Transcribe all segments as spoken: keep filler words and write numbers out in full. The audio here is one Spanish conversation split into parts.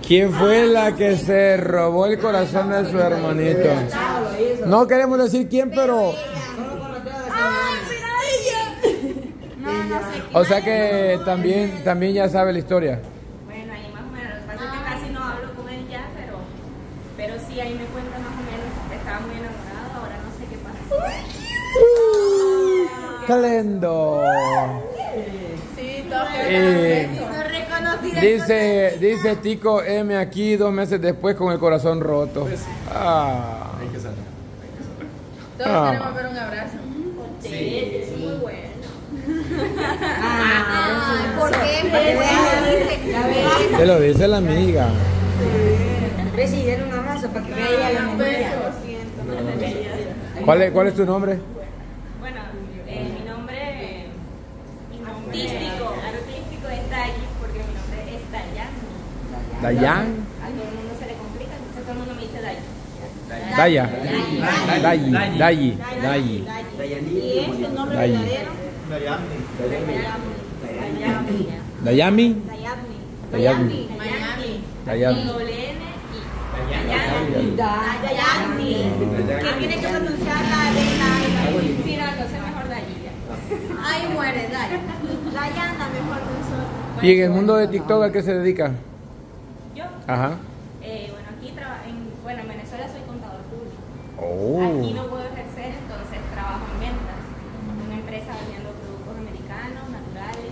¿Quién fue la que se robó el corazón de su hermanito? No queremos decir quién, pero... O sea que también, también ya sabe la historia. Bueno, ahí más o menos. Lo que pasa es que casi no hablo con él ya, pero, pero sí, ahí me cuenta más o menos. Estaba muy enamorado, ahora no sé qué pasa. ¡Qué lindo! Sí, todo Eh, reconocido. dice, dice Tico M aquí dos meses después con el corazón roto. Ah. Hay que sanar. Todos Ah. queremos ver un abrazo. Sí, sí, sí, muy bueno. Ah, ¿por qué? Porque Te lo dice la amiga. ves y den un abrazo para que vea ella la memoria. ¿Cuál es, cuál es tu nombre? Bueno, eh, mi nombre eh, artístico, artístico es Dayi, porque mi nombre es Dayami. Dayan. A todo el mundo se le complica, entonces todo el mundo me dice Dayi. Daya. Dayi. Dayi. Dayi. ¿Y es el nombre Dayi. verdadero? Dayami. Dayami. Dayami. Dayami. Dayami. Miami. Dayami. Doble N y Dayami. ¿Qué tiene que pronunciar la D y la I? Sí, no, entonces mejor Dayi. Ay, muere, Dayi. Dayana, mejor nosotros. ¿Y en el mundo de TikTok a qué se dedica? Yo, Ajá. eh, bueno, aquí traba- en, bueno, en Venezuela soy contador público. Oh. Aquí no puedo ejercer, entonces trabajo en ventas. En una empresa vendiendo productos americanos, naturales.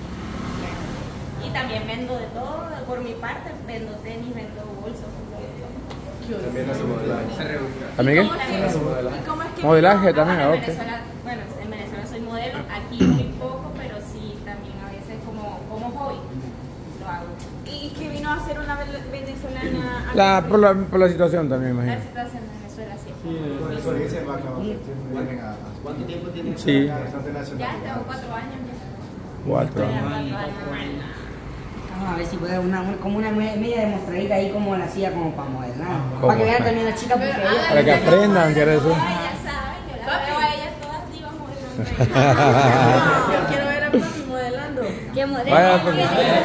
Y también vendo de todo. Por mi parte, vendo tenis, vendo bolsos. También hace modelaje. ¿También qué? ¿Cómo es que- y cómo es que- Modelaje Ah, también, en ah, ok. Venezuela, bueno, en Venezuela soy modelo, aquí muy poco, pero sí también a veces como, como hobby lo hago. ¿Y qué vino a hacer una ve- venezolana? a- La, por, la, por la situación también, me La imagino. situación en Venezuela sí. Por eso dice va a acabar. Vienen a- ¿Cuánto tiempo tienen? Sí. Bastante nacional. Ya tengo cuatro años ya. Cuatro. Ya, cuatro años. Vamos a ver si puede una, un- como una me- media demostradita ahí como la hacía como para modelar. ¿Cómo? Para que vean también la chica porque ella... Para que aprendan, ¿qué es eso? Ay, ya saben, yo la veo a ellas todas divas modelando. Yo quiero ver a Papi modelando. ¿Qué modelo? Vaya, pues.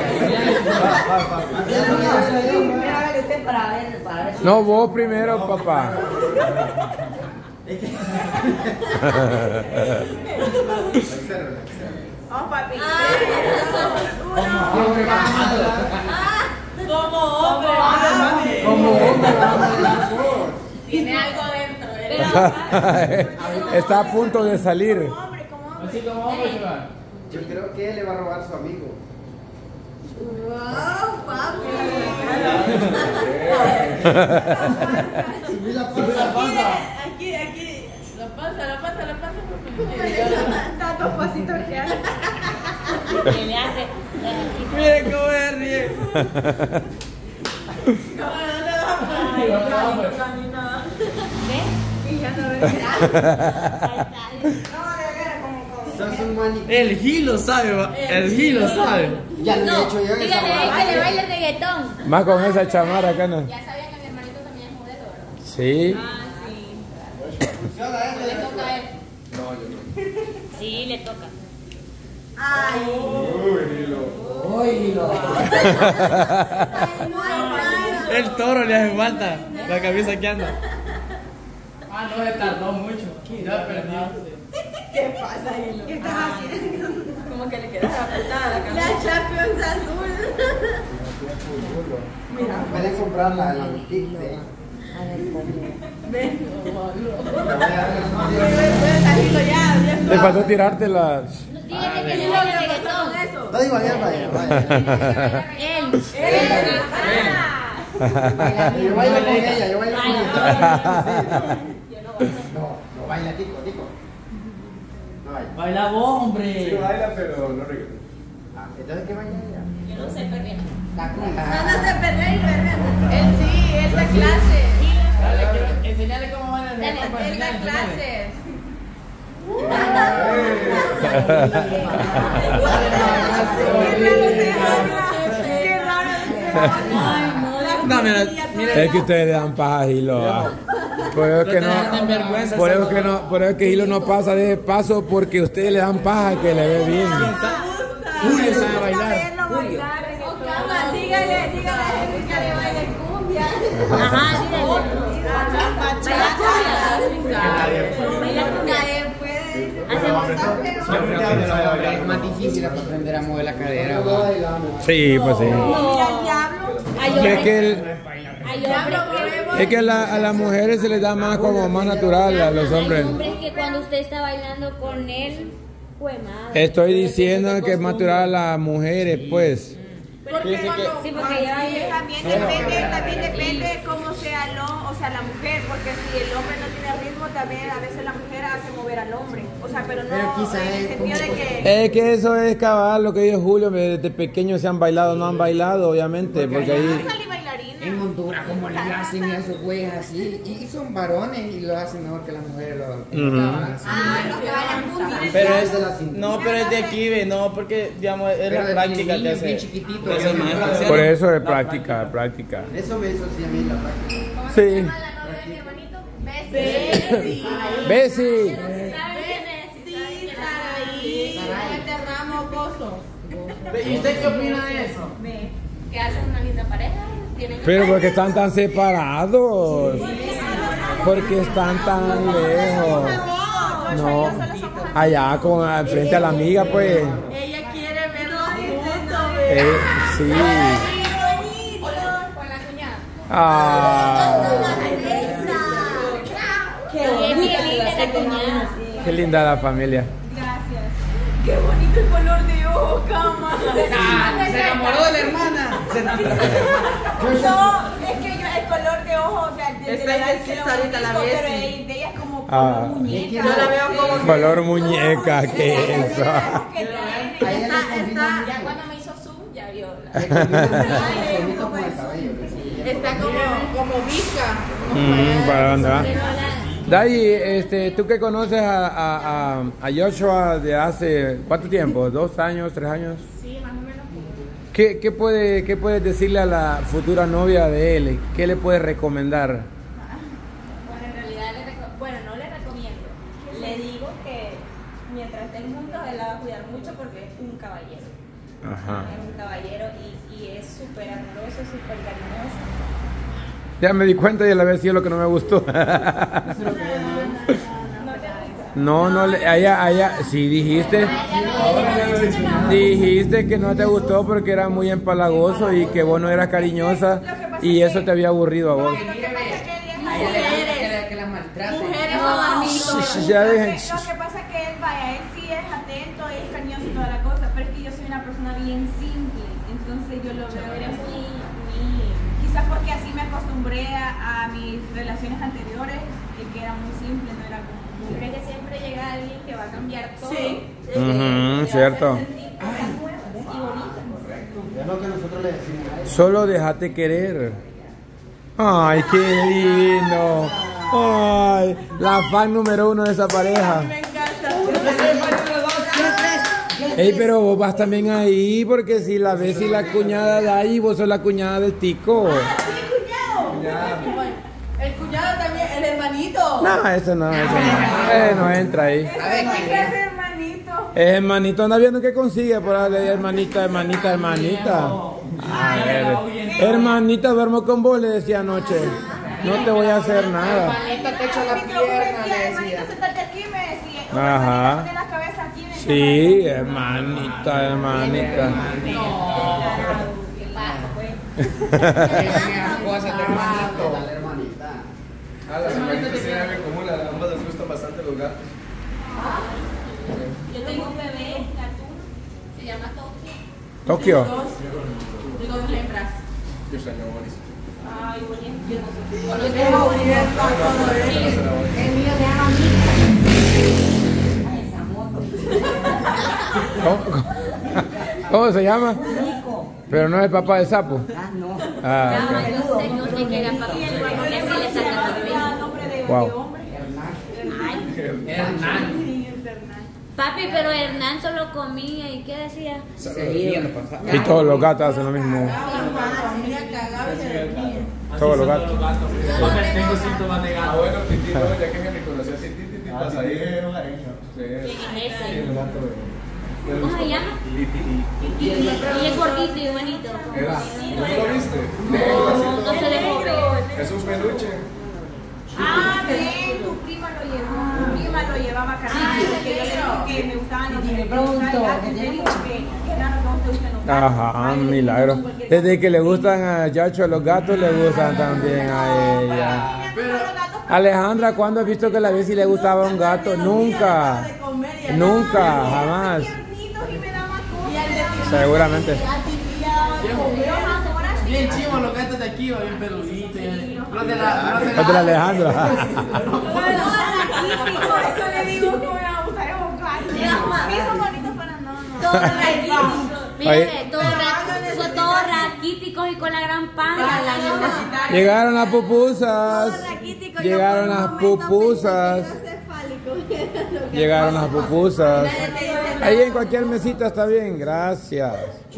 Primera vez que usted para ver, para ver si... No, vos primero, papá. Vamos, papi. Como hombre, Como hombre. tiene algo dentro. ¿Eh? Está a punto de salir. Hombre, como hombre. Yo creo que él le va a robar a su amigo. Wow, papi. Subí la panza. Aquí, aquí. La panza, la panza, la panza. Tantos pasitos que hace. Que le hace. Miren cómo se ríe. Y ya no ves. Sos un manicomio. El Gilo sabe, va. El Gilo sabe. Ya lo he hecho yo en esa Dígale barra. que le baile reggaetón. Más con esa chamara acá, ¿no? Ya sabía que mi hermanito también es modelo, ¿verdad? Sí. Ah, sí. Le toca a él. Sí, le toca. El toro le hace falta. La camisa que anda. Ah, no se tardó mucho. Ya perdí. ¿Qué pasa, Hilo? ¿Qué estás haciendo? Como que le queda apretada la La camisa. Champions azul. Pueden comprarla en la boutique de... Ven. Voy ya, Le faltó tirarte la... Dígale que le baile reggaetón. eso. No digo, vaya, vaya, vaya. Él. Yo bailo con ella, yo bailo con ella. Yo no bailo. No, no baila, tico, tico. No baila. Baila vos, hombre. baila, pero no reggaetón. Ah, entonces, ¿qué baila ella? Yo no sé perrear. La No, no se perrea y perrea. Él sí, es la clase. Dale, quiero- enseñale cómo van a Dale, Es la clase. Qué raro. No, mira, mira. Es que ustedes le dan paja a Hilo. ah. Por eso es que no, por eso es que no, por eso es que Hilo no pasa de paso porque ustedes le dan paja que le ve bien. Julio sabe bailar. Verlo bailar. Dígale, dígale a Henry que le baile. Ajá, Es más difícil aprender a mover la cadera. Sí, pues sí. Es que, el- es que a, la- a las mujeres se les da más como más natural a los hombres. Hay hombres que cuando usted está bailando con él, pues madre. Estoy diciendo que es más natural a las mujeres, pues. Porque cuando, Sí, porque ya hay- también depende, también depende cómo sea el o sea, la mujer, porque si el hombre no tiene ritmo, también a veces la mujer hace mover al hombre. O sea, pero no Pero quizás en el es sentido de como- que Es que eso es cabal lo que dijo Julio, desde pequeños se han bailado, no han bailado, obviamente, porque ahí... salí bailarina. En Honduras, como le hacen esos güeyes así, y son varones y lo hacen mejor que las mujeres lo Ujú. Ah, los que bailan juntos. Pero es, no, pero es de aquí, ve, no, porque digamos es la práctica que hace. bien chiquitito. Eso es más especial. Por eso es práctica, práctica. Eso me hizo así a mí la práctica. ¿Cómo Sí. se llama la novia de mi hermanito? Bessie. Bessie. ¿Saben quién es? Sí, Saraí. Este Ramos Gozo. ¿Y usted qué opina de eso? Ve, que hacen una linda pareja. Tienen Pero porque están tan separados, porque están tan lejos. No, allá con al frente a la amiga, pues. Ella quiere verlos juntos. Eh, sí. Con la cuñada. Ah, Qué bonita la cuñada. qué linda la familia. Gracias. Qué bonito el color de ojo, cama. Se enamoró de la hermana. Se enamoró. No, es que yo, el color de ojo, o sea, de, Está de, de, indecisa ahorita la pero Bessie. de, de ella es como Ah. color muñeca. Yo la veo como Color muñeca, ¿qué es eso? Que tiene. A ella le Está, combina está, mucho. ya cuando me hizo zoom, ya vio. Le combina mucho bonito con el cabello. está como, como visca. Mm, ¿para dónde va? Dai, este, tú que conoces a, a, a, a Joshua de hace ¿cuánto tiempo? ¿Dos años, tres años? Sí, más o menos. ¿Qué, qué, puede, ¿Qué puedes decirle a la futura novia de él? ¿Qué le puedes recomendar? Bueno, en realidad, le reco- bueno, no le recomiendo. Le digo que mientras estén juntos, él la va a cuidar mucho porque es un caballero. Ajá. Es un caballero y, y es súper amoroso, súper cariñoso. Ya me di cuenta y a la vez sí es lo que no me gustó. No, no, le- allá, allá, sí dijiste, dijiste que no te gustó porque era muy empalagoso y que vos no eras cariñosa y eso te había aburrido a vos. Lo que pasa es que él es A ella le gusta mujeres. que la- que la maltraten. Mujeres No, son sí, amigos. sí, ya Lo dejen. que- Lo que pasa es que él, vaya, él sí es atento, es cariñoso y toda la cosa, pero es que yo soy una persona bien simple, entonces yo lo veo era muy, muy, quizás porque así me acostumbré a, a mis relaciones anteriores, eh, que era muy simple, no era como muy... Creo que siempre llega alguien que va a cambiar todo. Sí. Ujú, cierto. Es lo que nosotros le decimos a él. Solo déjate querer. Ay, qué lindo. Ay, la fan número uno de esa pareja. Ey, pero vos vas también ahí porque si la ves y la cuñada de ahí, vos sos la cuñada del tico. El cuñado también, el hermanito. No, eso no, eso no. Eh, no entra ahí. A ver, ¿qué Es hermanito. Es hermanito, anda viendo qué consigue por ahí, hermanita, hermanita, hermanita. A ver, hermanita, duermo con vos, le decía anoche. No te voy a hacer nada. Hermanita, te echo la Mi creo que pierna, decía, le hermanito, decía. sentate aquí, me decía. O Ajá. hermanita, pone la cabeza aquí, me decía. Sí, hermanita, hermanita. ¿Qué pasa, pues? Cosas de hermanito. La hermanita. Ah, las hermanitas tienen algo en común, a ambas les gustan bastante los gatos. Yo tengo un bebé, gatuno, se llama Tokio. Tokio. Digo dos hembras. Yo extraño a Boris. Ay, bonito. Yo no sé. Yo tengo un nieto, todo eso. El mío se llama Mico. Ay, esa moto. ¿Cómo, cómo- cómo se llama? Mico. Pero no es el papá del sapo. Ah, no. Ah, No, ok. yo sé que usted quiere papi, porque así le saca su bebé. Nombre de, Wow. de hombre. Hernán. Sí, es Hernán. Papi, pero Hernán solo comía y ¿qué decía? Seguía. Y todos los gatos hacen lo mismo. La familia cagaba y se dormía. Todos los gatos. Tengo síntomas de Ah, gato. bueno, Titi, no, ya que me conocí así, Titi, Titi, pasa ahí. Sí, ¿Quién es sí, ese? el gato de- ¿Cómo se llama? Titi. Y es gordito y bonito. Era, ¿no lo viste? No, no se dejó ver. Es llevaba carnal, que yo le digo que me gustaban los Y me que me preguntó, gustaban gatos, ¿qué y te le digo dijo? que que raro que a vos te gusten los gatos. Ajá, Ay, yo le milagro. digo cualquier Desde cosa. que le gustan a Yacho, a los gatos le gustan también a ella. Pero Alejandra, ¿cuándo has visto que la vez si le gustaba un gato? Nunca. Nunca, jamás. Seguramente. Bien chivos los gatos de aquí, va, bien peluditos. Los de la. Los de la Alejandra. Por eso le digo que me va a gustar esos gatos. Sí, son bonitos, pero no, no. Todos raquíticos. Oye. Mírame, todos ra- son todos raquíticos y con la gran panza. La necesitan. Llegaron las pupusas. Todos raquíticos. Llegaron Yo por un las momento pupusas. pensé que era cefálico. Llegaron las pupusas. Nadie te dice nada. Ahí en cualquier mesita está bien, gracias.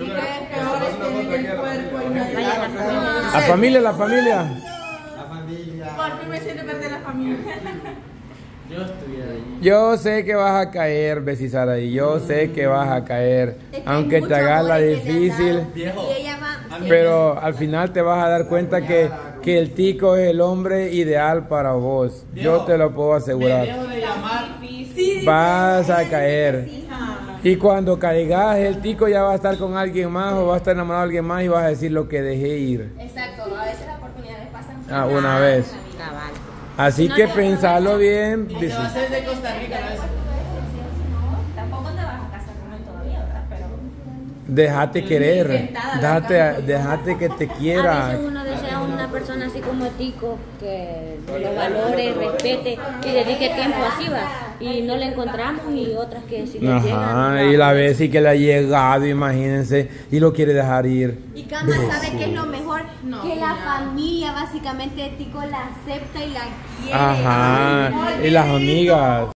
La familia, la familia. Por fin me siento perder la familia. Yo estuviera ahí. Yo sé que vas a caer, Besisaraí. Yo sé que vas a caer. Es que hay Aunque te mucho hagas la amor que le han difícil. dado. Viejo. Y ella va. Pero al final te vas a dar cuenta que, que el tico es el hombre ideal para vos. Yo te lo puedo Me asegurar. dejo de llamar. Vas a caer. Y cuando caigas, el tico ya va a estar con alguien más o va a estar enamorado de alguien más y vas a decir lo que dejé ir. Exacto, a veces las oportunidades pasan. Ah, una vez. Cabal. Así No que te- pensalo bien. Y se va a hacer de Costa Rica, ¿no? Tampoco te vas a casar con él todavía, ¿verdad? Pero Déjate querer. Sentada en la Déjate, déjate que te A quiera. veces uno desea una persona así como Tico, que lo valore, respete y dedique tiempo así va. Y no la encontramos y otras que sí le Ajá, llegan. y la vez sí que le ha llegado, imagínense, y lo quiere dejar ir. Y Cama sabe que es lo mejor, que la familia básicamente de Tico la acepta y la quiere. Ajá, y las amigas.